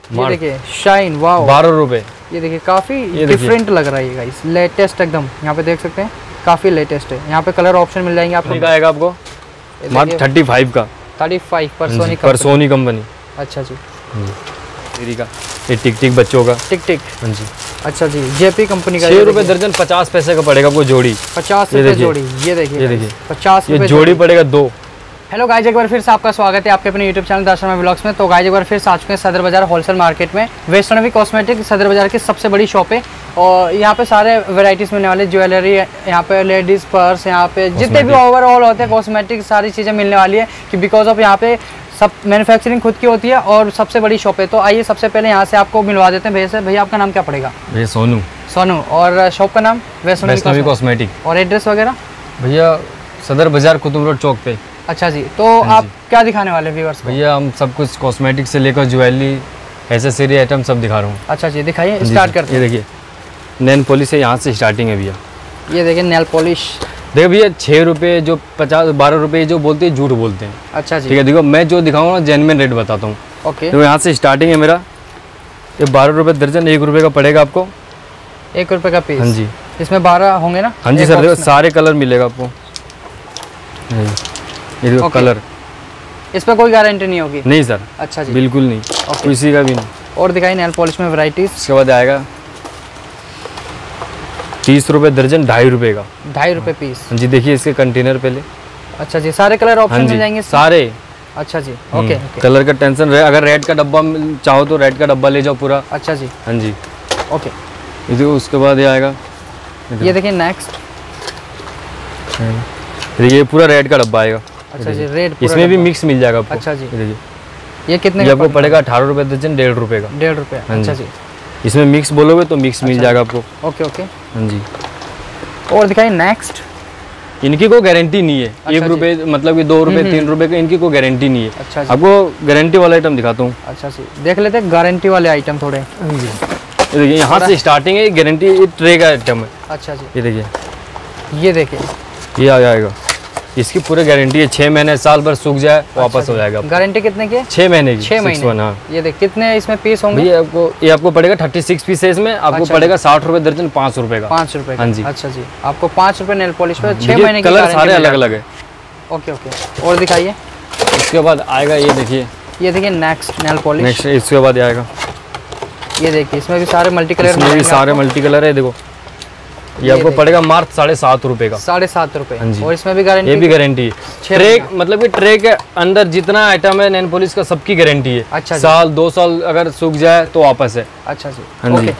ये देखिए shine, wow 12 रुपए। ये देखिए काफ़ी डिफरेंट लग रहा है गाइस, लेटेस्ट एकदम। यहाँ पे देख सकते हैं काफ़ी लेटेस्ट है। यहाँ पे कलर ऑप्शन मिल जाएंगे आपको। का आएगा आपको मात्र 35 का। 35 पर सोनी कंपनी। अच्छा जी। का ये टिक टिक बच्चों का टिक। हाँ जी। अच्छा जी, जेपी कंपनी का। 6 रुपए दर्जन, 50 पैसे का पड़ेगा आपको जोड़ी। 50 रुपए जोड़ी। ये देखिए 50 रुपए जोड़ी पड़ेगा 2। हेलो गाइज, एक बार फिर से आपका स्वागत है आपके अपने यूट्यूब चैनल दर्शन व्लॉग्स में। तो गाइज एक बार फिर से आ चुके हैं सदर बाजार होलसेल मार्केट में। वैष्णवी कॉस्मेटिक सदर बाजार की सबसे बड़ी शॉप है और यहाँ पे सारे वैरायटीज़ मिलने वाले, ज्वेलरी, यहाँ पे लेडीज़ पर्स, यहाँ पे जितने भी ओवरऑल होते हैं कॉस्मेटिक सारी चीज़ें मिलने वाली है कि बिकॉज ऑफ यहाँ पे सब मैन्युफैक्चरिंग खुद की होती है और सबसे बड़ी शॉप है। तो आइए सबसे पहले यहाँ से आपको मिलवा देते हैं भैया से। भैया आपका नाम क्या पड़ेगा? भैया सोनू। सोनू। और शॉप का नाम? वैष्णवी कॉस्मेटिक। और एड्रेस वगैरह? भैया सदर बाजार कुतुब रोड चौक पे। अच्छा जी। तो आप क्या दिखाने वाले व्यूअर्स को? भैया हम सब कुछ कॉस्मेटिक से लेकर ज्वेलरी, एसेसरी आइटम सब दिखा रहा हूँ। अच्छा जी, दिखाइए, स्टार्ट करते हैं। ये देखिए नेल पॉलिश है, यहाँ से स्टार्टिंग है भैया। ये देखिए नेल पॉलिश। देखो भैया 6 रुपये जो 50 12 रुपये जो बोलते हैं झूठ बोलते हैं। अच्छा जी। ठीक है, देखो मैं जो दिखाऊंगा ना जेन्युइन रेट बताता हूँ। ओके। तो यहाँ से स्टार्टिंग है मेरा। ये 12 रुपये दर्जन, 1 रुपये का पड़ेगा आपको। 1 रुपये का पीस? हाँ जी। इसमें 12 होंगे ना? हाँ जी सर, देखो सारे कलर मिलेगा आपको। ये देखो कलर। इस पर कोई गारंटी नहीं होगी? नहीं सर। अच्छा जी, बिल्कुल नहीं, किसी का भी नहीं। और दिखाई नेल पॉलिश में वैरायटीज। इसके बाद आएगा 30 रुपये दर्जन, 2.5 रुपये का। 2.5 रुपये पीस? जी। देखिए इसके कंटेनर पहले। अच्छा जी, सारे कलर ऑप्शन मिल जाएंगे सारे? अच्छा जी। ओके। कलर का टेंशन रहे, अगर रेड का डब्बा चाहो तो रेड का डब्बा ले जाओ पूरा। अच्छा जी। हाँ जी। ओके। उसके बाद ये आएगा, ये देखिए नेक्स्ट। देखिए पूरा रेड का डब्बा आएगा। अच्छा जी, रेड। इसमें भी मिक्स मिल जाएगा आपको। अच्छा जी। देखिए ये कितने का आपको पड़ेगा? 18 रुपये दर्जन, 1.5 रुपये का। 1.5 रुपये। अच्छा जी। इसमें मिक्स बोलोगे तो मिक्स मिल जाएगा आपको। Okay okay. हाँ जी। और दिखाइए नेक्स्ट। इनकी कोई गारंटी नहीं है। 1 रुपये मतलब कि 2 रुपये 3 रुपये का इनकी कोई गारंटी नहीं है। अच्छा जी। आपको गारंटी वाला आइटम दिखाता हूँ। अच्छा जी, देख लेते हैं गारंटी वाले आइटम थोड़े। हाँ जी। देखिए यहाँ से स्टार्टिंग है, गारंटी। ये ट्रे का आइटम है। अच्छा जी। ये देखिए, ये देखिए ये आ जाएगा। इसकी पूरी गारंटी है, 6 महीने साल भर सूख जाए वापस हो जाएगा। गारंटी कितने की? 6 महीने की। 6 महीने। हाँ। ये देख कितने इसमें पीस होंगे? ये आपको पड़ेगा 36 पीस है इसमें। आपको पड़ेगा 60 रुपये दर्जन, 5 रुपये का। 5 रुपये? हाँ जी। अच्छा जी, आपको 5 रुपये नेल पॉलिश पे 6 महीने की। कलर सारे अलग अलग है। Okay okay. और दिखाइए। इसके बाद आएगा ये देखिए, ये देखिए नेक्स्ट नेल पॉलिश। नेक्स्ट इसके बाद आएगा ये देखिए, इसमें भी सारे मल्टी कलर। इसमें भी सारे मल्टी कलर है। देखो ये आपको पड़ेगा मात्र 7.5 रुपये का। 7.5 रुपये। हाँ जी। और इसमें भी गारंटी? ये भी गारंटी है। ट्रे मतलब कि ट्रे के अंदर जितना आइटम है नेल पॉलिश का सबकी गारंटी है। अच्छा। साल 2 साल अगर सूख जाए तो वापस है। अच्छा जी। हाँ जी।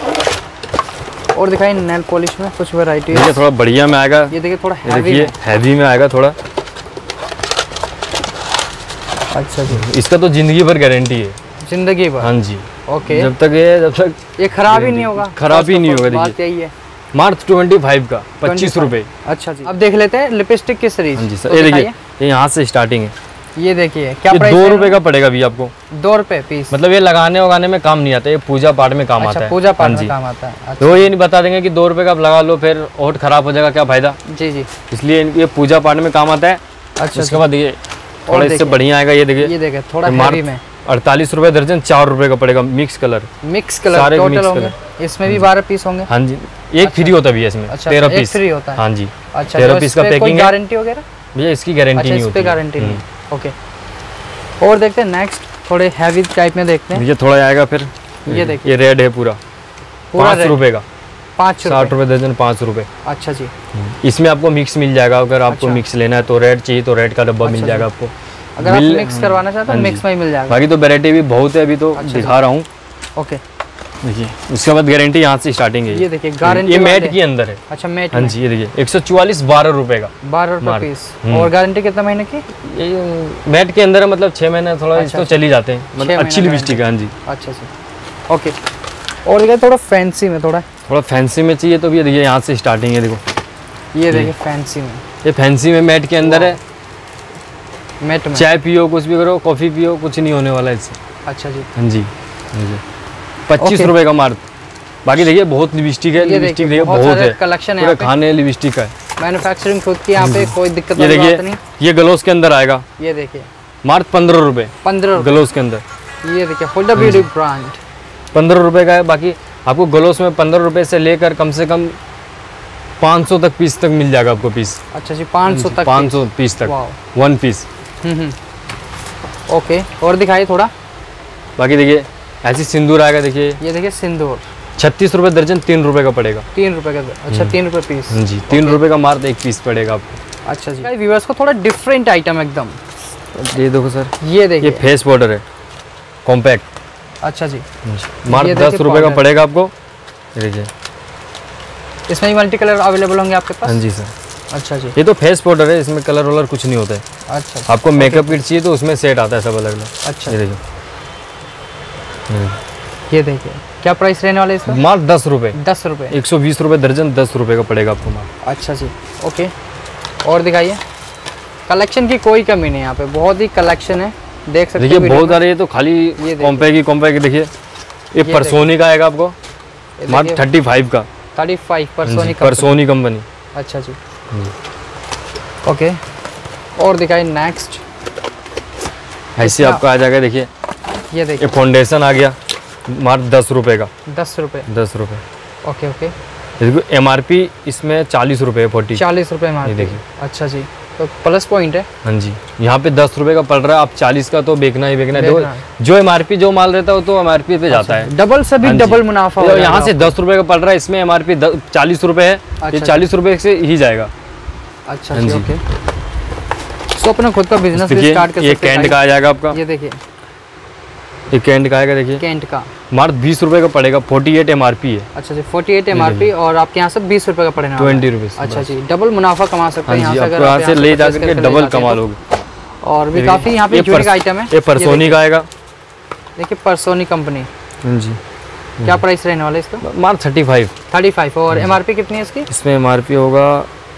और दिखाई नेल पॉलिश में कुछ वैरायटी है। थोड़ा बढ़िया में आएगा। ये देखिए थोड़ा हैवी में आएगा थोड़ा। अच्छा जी। इसका तो जिंदगी भर गारंटी है। जिंदगी भर? हाँ जी। ओके। जब तक ये खराब ही नहीं होगा? खराब ही नहीं होगा। बात यही है। मार्च 25 का 25 रुपए। अच्छा जी। अब देख लेते हैं लिपस्टिक की सीरीज। हाँ जी सर। ये देखिए, ये यहाँ से स्टार्टिंग है। ये देखिए क्या प्राइस? 2 रुपए का पड़ेगा भी आपको। 2 रुपए पीस? मतलब ये लगाने वगाने में काम नहीं आता, ये पूजा पाठ में काम आता है। पूजा पाठ में काम आता है। तो ये नहीं बता देंगे कि 2 रुपए का आप लगा लो फिर होठ खराब हो जाएगा, क्या फायदा। जी जी। इसलिए ये पूजा पाठ में काम आता है। अच्छा। उसके बाद ये थोड़ा इससे बढ़िया आएगा। ये देखिए, ये देखिए थोड़ा हैवी में 48 रुपए दर्जन, 4 रुपए का पड़ेगा। मिक्स कलर सारे टोटल होंगे। इसमें भी 12 पीस होंगे? हाँ जी। एक फ्री होता है भैया इसमें। 13 पीस फ्री होता है। हाँ जी। अच्छा, 13 पीस का पैकिंग है। गारंटी वगैरह भैया इसकी गारंटी नहीं होती। गारंटी नहीं। ओके। और देखते हैं नेक्स्ट, थोड़े हैवी टाइप में देखते हैं। ये थोड़ा आएगा फिर। ये देखिए, ये रेड है पूरा 5 रुपए का। 60 रुपए दर्जन, 5 रुपए। अच्छा जी। इसमें आपको मिक्स मिल जाएगा। अगर आपको मिक्स लेना है तो रेड चाहिए तो रेड का डब्बा मिल जाएगा आपको। अगर आप मिक्स करवाना चाहते हो मिक्स में ही मिल जाएगा। बाकी तो वैरायटी भी बहुत है, अभी तो दिखा रहा हूँ। ओके। देखिए उसके बाद गारंटी यहाँ से स्टार्टिंग है। ये देखिए गारंटी, ये मैट के अंदर है। अच्छा मैट। हाँ जी। ये देखिए 144, 12 रुपए का। 12 रुपए पीस। और गारंटी कितना महीने की? ये मैट के अंदर है, मतलब 6 महीने थोड़ा तो चली जाते हैं, मतलब अच्छी लिपस्टिक है। हाँ जी। अच्छा जी। ओके। और देखिए थोड़ा फैंसी में, थोड़ा फैंसी में चाहिए तो भी देखिए यहाँ से स्टार्टिंग है। देखो ये देखिए फैंसी में, ये फैंसी में मैट के अंदर है। मैट में चाय पियो, कुछ भी करो, कॉफी पियो, कुछ नहीं होने वाला इससे। अच्छा जी। हाँ जी। 25 रुपए का मार्क। बाकी देखिए बहुत लिपस्टिक है। लिपस्टिक देखिए बहुत है, कलेक्शन है पूरे खाने लिपस्टिक का है। मैन्युफैक्चरिंग खुद की यहाँ पे, कोई दिक्कत नहीं। ये देखिए, ये ग्लोव्स के अंदर आएगा। ये देखिए मार्क 15 रुपए। 15 ग्लोव्स के अंदर। ये देखिए हुडा ब्यूटी ब्रांड 15 रुपए का है। बाकी आपको ग्लोव्स में 15 रुपए से लेकर कम से कम 500 तक पीस तक मिल जाएगा आपको पीस। अच्छा जी 500 तक 500 पीस तक 1 पीस। ओके और दिखाइए थोड़ा। बाकी देखिए ऐसी सिंदूर आएगा, देखिए ये देखिए सिंदूर 36 रुपए दर्जन, 3 रुपए का पड़ेगा। 3 रुपए का, अच्छा 3 रुपए पीस जी। 3 रुपए का मात्र 1 पीस पड़ेगा आपको। अच्छा जी व्यूअर्स को थोड़ा डिफरेंट आइटम एकदम। ये देखो सर, ये देखिए ये फेस पाउडर है कॉम्पैक्ट। अच्छा जी मात्र 10 रुपए का पड़ेगा आपको। ये देखिए इसमें मल्टी कलर अवेलेबल होंगे आपके पास। हाँ जी सर। अच्छा जी ये तो फेस पाउडर है, इसमें कलर वलर कुछ नहीं होता है। अच्छा आपको मेकअप किट चाहिए तो उसमें सेट आता है सब अलग अलग। अच्छा ये देखिए, ये देखिए क्या प्राइस रहने वाला है इसका? मात्र 10 रुपए। 10 रुपए 120 रुपए दर्जन, 10 रुपए का पड़ेगा आपको मात्र। अच्छा जी ओके और दिखाइए। कलेक्शन की कोई कमी नहीं है यहाँ पे, बहुत ही कलेक्शन है, देख सकते हैं। देखिए बहुत सारे, ये तो खाली कॉम्पैक्ट देखिए। ये परसोनी का आएगा आपको मात्र 35 का। 35 परसोनी कंपनी। अच्छा जी ओके और दिखाइए नेक्स्ट। ऐसे आपका आ जाएगा, देखिए ये देखिए फाउंडेशन आ गया मात्र 10 रुपए का। 10 रुपए 10 रुपए ओके ओके। देखो MRP इसमें 40 रुपए है। 40 रुपए ये देखिए। अच्छा जी तो प्लस पॉइंट है। हाँ जी, यहाँ पे 10 रुपए का पड़ रहा है, आप 40 का तो बेचना ही बेचना है। जो MRP जो माल रहता है वो तो MRP पे जाता है। डबल से भी डबल मुनाफा हो। यहाँ से 10 रुपए का पड़ रहा है, इसमें MRP 40 रुपए है। ये 40 रुपए से ही जाएगा। अच्छा जी ओके। तो अपना खुद का बिजनेस भी स्टार्ट कर सकते हैं। ये कैंट का आ जाएगा आपका। ये देखिए ये कैंट का आएगा, देखिए कैंट का मात्र 20 रुपए का पड़ेगा। 48 MRP है। अच्छा जी 48 MRP और आपके यहाँ से 20 रुपए का पड़ेगा। 20 रुपीज। अच्छा जी डबल मुनाफा कमा सकते हैं यहाँ से, अगर यहाँ से ले जाकर के डबल कमा लोगे। और भी काफी यहाँ पे यूनिक आइटम है। ये परसोनी का आएगा, देखिए परसोनी कंपनी जी। क्या प्राइस रहने वाला है इसका? मात्र 35 और MRP कितनी है इसकी? इसमें MRP होगा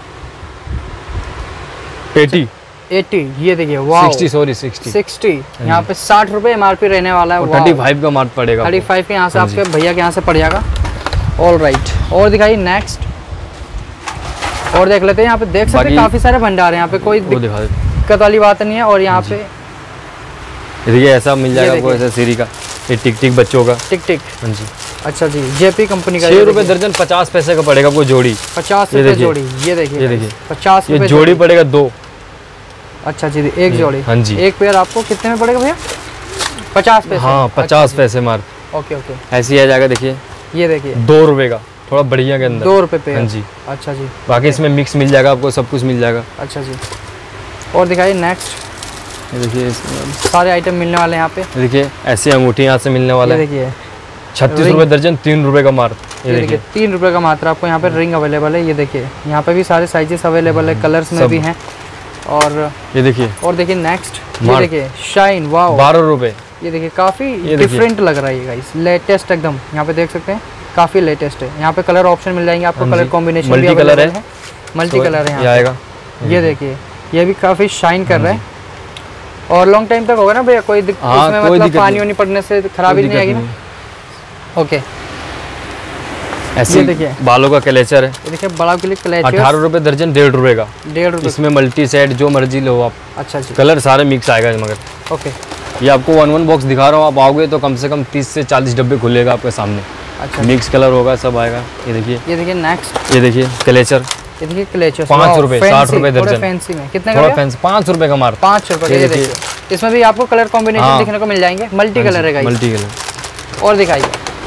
80। ये देखिए वाओ 60 यहाँ पे 60 रुपए MRP रहने वाला है। 35 का मार्क पड़ेगा। 35 के यहाँ से आपके भैया के यहाँ से पड़ जाएगा। ऑल राइट और दिखाइए नेक्स्ट और देख लेते हैं। यहाँ पे देख सकते हैं काफी सारे भंडार हैं, यहाँ पे कोई दिक्कत वाली बात नहीं है। और यहाँ पे देखिए ऐसा मिल जाएगा आपको, ऐसा सीरी का। ये टिक बच्चों का टिक हाँ जी। अच्छा जी JP कंपनी का 6 रुपए दर्जन, 50 पैसे का पड़ेगा आपको जोड़ी। 50 रुपए जोड़ी। ये देखिए 50 रुपए जोड़ी पड़ेगा 2। अच्छा जी एक जोड़ी। हाँ जी। एक पेयर आपको कितने में पड़ेगा भैया? 50 पैसे। हाँ 50 पैसे मार। ओके ओके ऐसे ही आ जाएगा, देखिए ये देखिए 2 रुपए का, थोड़ा बढ़िया के अंदर 2 रुपए पे। हाँ जी। अच्छा जी बाकी इसमें मिक्स मिल जाएगा आपको, सब कुछ मिल जाएगा। अच्छा जी और दिखाइए नेक्स्ट। ये देखिए सारे आइटम मिलने वाले हैं यहाँ पे। देखिए ऐसी अंगूठी यहाँ से मिलने वाला है। देखिए 36 रुपए दर्जन, 3 रुपए का मात्र। ये देखिए 3 रुपए का मात्र आपको यहाँ पे रिंग अवेलेबल है। ये देखिए यहाँ पे भी सारे साइजेस अवेलेबल है, कलर्स में भी हैं। और ये देखिए नेक्स्ट ये देखिए शाइन वाओ 12 रुपए। ये देखिए काफी डिफरेंट लग रहा है गाइस, लेटेस्ट एकदम। यहाँ पे देख सकते हैं काफी लेटेस्ट है। यहाँ पे कलर ऑप्शन मिल जाएंगे आपको, कलर कॉम्बिनेशन मल्टी कलर है, मल्टी कलर है यहाँ आएगा। ये देखिए ये भी काफी शाइन कर रहा है और लॉन्ग टाइम तक होगा ना भैया, कोई इसमें मतलब पानी वानी पड़ने से खराबी नहीं आएगी ना? ओके ऐसे देखिए बालों का कलेचर है। ये देखिए बालों के लिए कलेचर 18 रुपए दर्जन, 1.5 रुपए का। 1.5 रुपए इसमें मल्टी सेट जो मर्जी लो आप। अच्छा जी कलर सारे मिक्स आएगा मगर। ओके ये आपको 1 बॉक्स दिखा रहा हूँ, आप आओगे तो कम से कम 30 से 40 डब्बे खुलेगा आपके सामने। अच्छा मिक्स कलर होगा, सब आएगा। ये देखिए नेक्स्ट ये देखिए कलेचर। ये देखिए क्लेचर 5 रुपए 60 रुपए दर्जन। फैंसी में कितने का? 5 रुपए का मार। 5 रुपए। ये देखिए इसमें भी आपको कलर कॉम्बिनेशन दिखने को मिल जाएंगे, मल्टी कलर है गाइस। Multi colour. और दिखाइए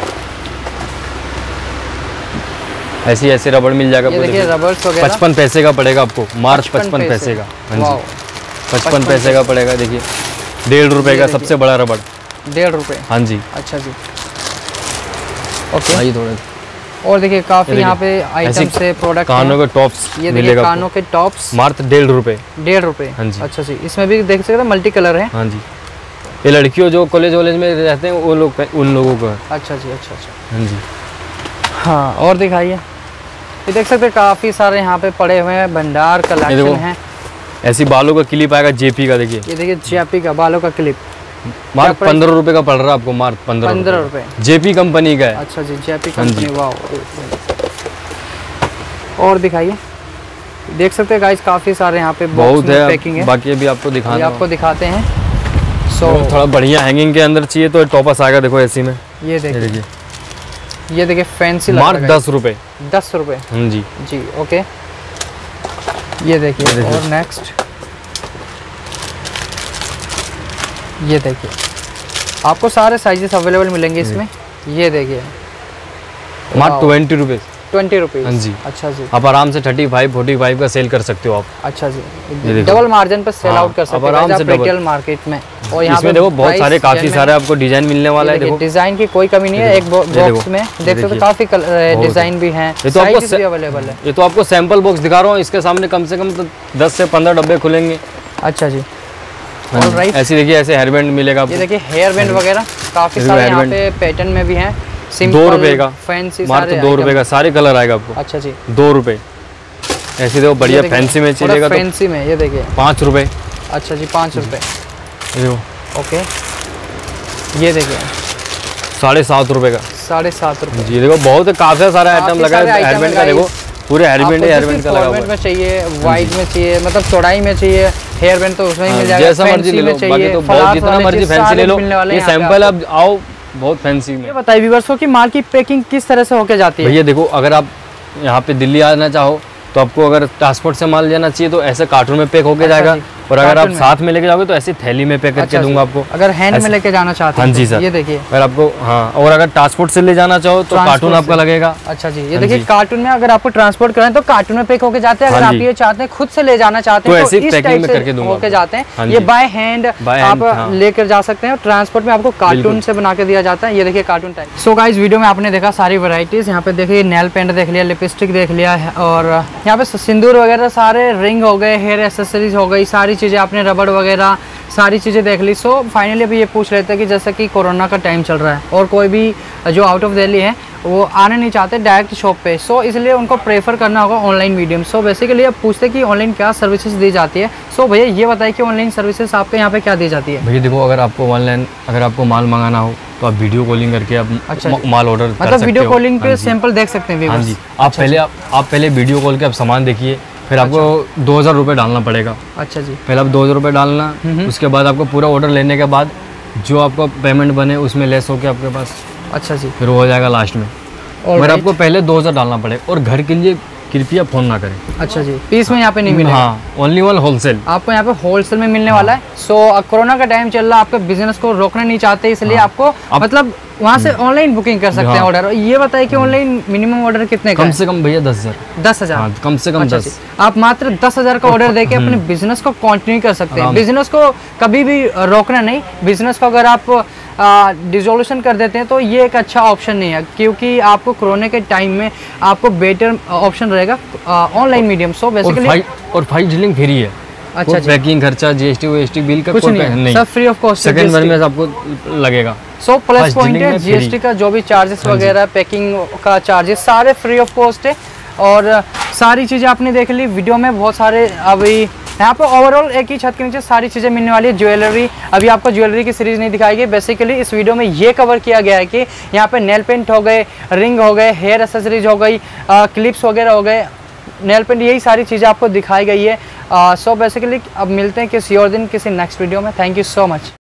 ऐसे रबड़ मिल जाएगा। ये देखिए रबर्स वगैरह 55 पैसे का पड़ेगा आपको, मार्च 55 पैसे का। हाँ जी 55 पैसे का पड़ेगा। देखिए 1.5 रुपए का सबसे बड़ा रबड़। 1.5 रुपए। हाँ जी। अच्छा जी ओके आइए थोड़ा। और देखिए काफी यहाँ पे आइटम से प्रोडक्ट। कानों के टॉप्स ये देखिए कानों के टॉप्स मात्र 1.5 रुपए। 1.5 रुपए। हाँ जी। अच्छा जी इसमें भी देख सकते हैं मल्टी कलर है। हाँ जी ये लड़कियों जो कॉलेज में रहते हैं वो लोग, उन लोगों का। अच्छा जी अच्छा। हाँ जी हाँ और दिखाइए। ये देख सकते हैं काफी सारे यहाँ पे पड़े हुए हैं, भंडार कलेक्शन है। ऐसी बालों का क्लिप आएगा JP का। देखिए ये देखिए JP का बालों का क्लिप मात्र 15 रुपए का पड़ रहा है आपको, मात्र 15 रुपए। JP कंपनी का है। अच्छा जी JP कंपनी वाओ। और दिखाइए देख सकते हैं गाइस काफी सारे यहाँ पे बहुत है, पैकिंग है। बाकी अभी आपको दिखाते हैं। आपको दिखाते हैं थोड़ा बढ़िया हैंगिंग के अंदर चाहिए तो टॉपस आएगा, देखो एसी में। ये देखिए, ये देखिए फैंसी मात्र 10 रुपए। 10 रुपए जी जी, ओके। ये देखिए, और नेक्स्ट ये देखिए, आपको सारे साइजेस अवेलेबल मिलेंगे इसमें। ये देखिए मात्र 20 रुपए। 20 रुपीज। हाँ जी। अच्छा जी, आप आराम से 35-45 का सेल कर सकते हो आप। अच्छा जी, डबल मार्जिन पर सेल आउट कर सकते हो आराम से रिटेल मार्केट में। और यहाँ पे देखो बहुत सारे, काफी सारे आपको डिजाइन मिलने वाला है। देखो डिजाइन की कोई कमी नहीं है, एक बॉक्स में देख सकते हो काफी डिजाइन भी हैं, साइज भी अवेलेबल है। ये तो आपको सैंपल बॉक्स दिखा रहा हूँ, इसके सामने कम से कम 10 से 15 डब्बे खुलेंगे। अच्छा जी, ऑलराइट। ऐसी देखिए, ऐसे हेयर बैंड मिलेगा आपको। ये देखिए हेयर बैंड वगैरह काफी सारे यहाँ पे पैटर्न में भी हैं। 2 रुपए का, फैंसी मात्र 2 रुपए का सारे कलर आएगा आपको। अच्छा जी, 2 रुपए। ऐसे देखो बढ़िया फैंसी में चलेगा तो फैंसी में ये देखिए 5 रुपए। अच्छा जी, 5 रुपए। ओके, ये देखिए 7.5 रुपए का। 7.5 रुपए जी। देखो बहुत काफी सारा आइटम लगा है हेयर बैंड का। देखो पूरे हेयर बैंड का लगा हुआ है। में चाहिए, वाइट में चाहिए, मतलब चौड़ाई में चाहिए हेयर बैंड तो उसमें ही मिल जाएगा। जैसा मर्जी ले लो, बाकी तो बहुत जितना मर्जी फैंसी ले लो। ये सैंपल अब आओ बहुत फैंसी में। ये बताइए व्यूअर्स को कि माल की पैकिंग किस तरह से होके जाती है? भैया देखो, अगर आप यहाँ पे दिल्ली आना चाहो तो आपको अगर ट्रांसपोर्ट से माल लेना चाहिए तो ऐसे कार्टून में पैक होके जाएगा। और अगर आप साथ में लेके जाओगे तो ऐसी थैली में पैक करके दूंगा आपको। अगर हैंड में लेके जाना चाहते हैं? हाँ जी सर। ये देखिए, अगर आपको, हाँ, और अगर ट्रांसपोर्ट से ले जाना चाहो तो कार्टून आपका लगेगा। अच्छा जी, ये देखिए कार्टून में अगर आपको ट्रांसपोर्ट करना है तो कार्टून में पैक होके जाते हैं। अगर आप ये चाहते हैं खुद से ले जाना चाहते हैं तो इस टाइप से होके जाते हैं। ये बाय हैंड आप लेकर जा सकते हैं। ट्रांसपोर्ट में आपको कार्टून से बना के दिया जाता है। ये देखिए cartoon type. So guys, video में आपने देखा सारी वैरायटीज। यहाँ पे देखिए नेल पेंट देख लिया, लिपस्टिक देख लिया है, और यहाँ पे सिंदूर वगैरह सारे, रिंग हो गए, हेयर एक्सेसरीज हो गई, सारी चीज़ें आपने, रबड़ वगैरह सारी चीज़ें देख ली। सो फाइनली अभी ये पूछ लेते हैं कि जैसे कि कोरोना का टाइम चल रहा है और कोई भी जो आउट ऑफ दिल्ली है वो आने नहीं चाहते डायरेक्ट शॉप पे, सो इसलिए उनको प्रेफर करना होगा ऑनलाइन मीडियम। सो बेसिकली अब पूछते हैं कि ऑनलाइन क्या सर्विसेज दी जाती है। सो भैया ये बताइए कि ऑनलाइन सर्विसेज आपके यहाँ पे क्या दी जाती है? भैया देखो, अगर आपको ऑनलाइन, अगर आपको माल मंगाना हो तो आप वीडियो कॉलिंग करके आप माल ऑर्डर कर सकते हो। मतलब वीडियो कॉलिंग पे सैंपल देख सकते हैं? हाँ जी। आप पहले वीडियो कॉल के आप सामान देखिए, फिर आपको 2000 रुपये डालना पड़ेगा। अच्छा जी, पहले आप 2000 रुपये डालना, उसके बाद आपको पूरा ऑर्डर लेने के बाद जो आपका पेमेंट बने उसमें लेस होके आपके पास। अच्छा जी, फिर हो जाएगा लास्ट में। मगर आपको पहले 2000 डालना पड़ेगा। और घर के लिए कृपया फोन ना करें। अच्छा जी, पीस में यहाँ पे नहीं मिलेगा? हाँ, ओनली वन होलसेल आपको यहाँ पे होलसेल में मिलने वाला है। सो कोरोना का टाइम चल रहा है, आपके बिजनेस को रोकना नहीं चाहते, इसलिए आपको मतलब वहाँ से ऑनलाइन बुकिंग कर सकते हैं ऑर्डर। ये बताइए कि ऑनलाइन मिनिमम ऑर्डर कितने का? कम से कम भैया 10,000। 10,000 कम से कम 10। आप मात्र 10,000 का ऑर्डर देके अपने बिजनेस को कंटिन्यू कर सकते हैं। बिजनेस को कभी भी रोकना नहीं। बिजनेस को अगर आप डिसोल्यूशन कर देते हैं तो ये एक अच्छा ऑप्शन नहीं है, क्योंकि आपको कोरोना के टाइम में आपको बेटर ऑप्शन रहेगा ऑनलाइन मीडियम। सो बेसिकली और फाइल डीलिंग फ्री है। अच्छा, पैकिंग खर्चा, जीएसटी बिल का कुछ नहीं, सब free of cost. Second one में आपको लगेगा। सो प्लस पॉइंट है जीएसटी का जो भी चार्जेस वगैरह, पैकिंग का चार्जेस सारे फ्री ऑफ कॉस्ट है। और सारी चीज़ें आपने देख ली वीडियो में। बहुत सारे अभी यहाँ पे ओवरऑल एक ही छत के नीचे सारी चीज़ें मिलने वाली है। ज्वेलरी, अभी आपको ज्वेलरी की सीरीज नहीं दिखाई गई। बेसिकली इस वीडियो में ये कवर किया गया है कि यहाँ पे नेल पेंट हो गए, रिंग हो गए, हेयर एक्सेसरीज हो गई, क्लिप्स वगैरह हो गए, नेल पेंट, यही सारी चीज़ें आपको दिखाई गई है। सो बेसिकली अब मिलते हैं किसी और दिन किसी नेक्स्ट वीडियो में। Thank you so much.